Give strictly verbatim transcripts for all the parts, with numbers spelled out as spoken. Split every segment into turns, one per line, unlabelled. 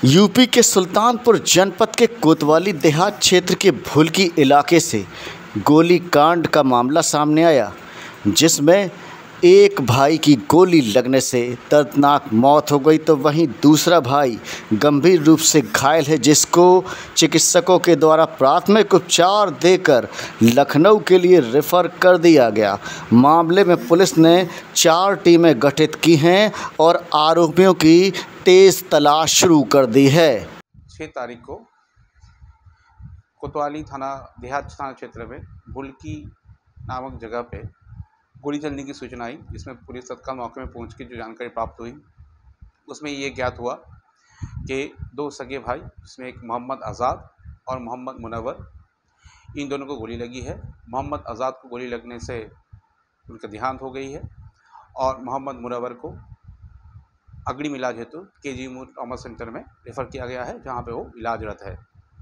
UP के सुल्तानपुर जनपद के कोतवाली देहात क्षेत्र के भुलकी इलाके से गोलीकांड का मामला सामने आया, जिसमें एक भाई की गोली लगने से दर्दनाक मौत हो गई, तो वहीं दूसरा भाई गंभीर रूप से घायल है, जिसको चिकित्सकों के द्वारा प्राथमिक उपचार देकर लखनऊ के लिए रेफर कर दिया गया। मामले में पुलिस ने चार टीमें गठित की हैं और आरोपियों की तेज तलाश शुरू कर दी है।
छः तारीख को कोतवाली थाना देहात थाना क्षेत्र में भुलकी नामक जगह पे गोली चलने की सूचना आई, जिसमें पुलिस तत्काल मौके में पहुंच के जो जानकारी प्राप्त हुई उसमें ये ज्ञात हुआ कि दो सगे भाई, जिसमें एक मोहम्मद आज़ाद और मोहम्मद मुनव्वर, इन दोनों को गोली लगी है। मोहम्मद आज़ाद को गोली लगने से उनका देहांत हो गई है और मोहम्मद मुनव्वर को अग्रिम इलाज हेतु के जी मूर ट्रॉमा सेंटर में रेफ़र किया गया है, जहां पे वो इलाजरत है।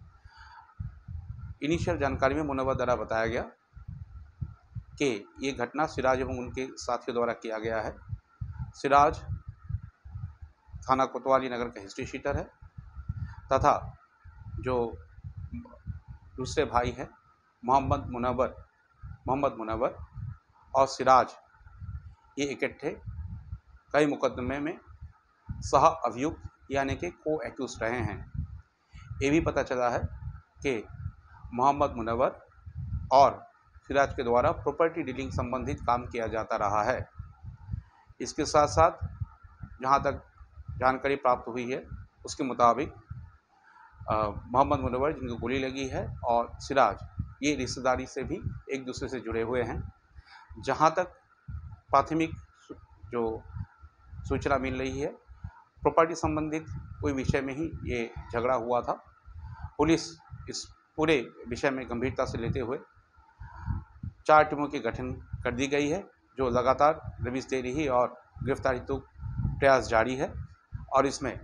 इनिशियल जानकारी में मुनव्वर द्वारा बताया गया कि ये घटना सिराज एवं उनके साथियों द्वारा किया गया है। सिराज थाना कोतवाली नगर का हिस्ट्री शीटर है तथा जो दूसरे भाई हैं मोहम्मद मुनव्वर मोहम्मद मुनव्वर और सिराज, ये इकट्ठे कई मुकदमे में सह अभियुक्त यानी कि को एक्यूज रहे हैं। ये भी पता चला है कि मोहम्मद मुनव्वर और सिराज के द्वारा प्रॉपर्टी डीलिंग संबंधित काम किया जाता रहा है। इसके साथ साथ जहां तक जानकारी प्राप्त हुई है उसके मुताबिक मोहम्मद मुनव्वर, जिनको गोली लगी है, और सिराज, ये रिश्तेदारी से भी एक दूसरे से जुड़े हुए हैं। जहां तक प्राथमिक जो सूचना मिल रही है, प्रॉपर्टी संबंधित कोई विषय में ही ये झगड़ा हुआ था। पुलिस इस पूरे विषय में गंभीरता से लेते हुए चार टीमों के गठन कर दी गई है, जो लगातार दबिश दे रही और गिरफ्तारी तो प्रयास जारी है और इसमें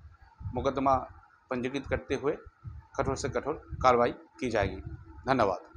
मुकदमा पंजीकृत करते हुए कठोर से कठोर कार्रवाई की जाएगी। धन्यवाद।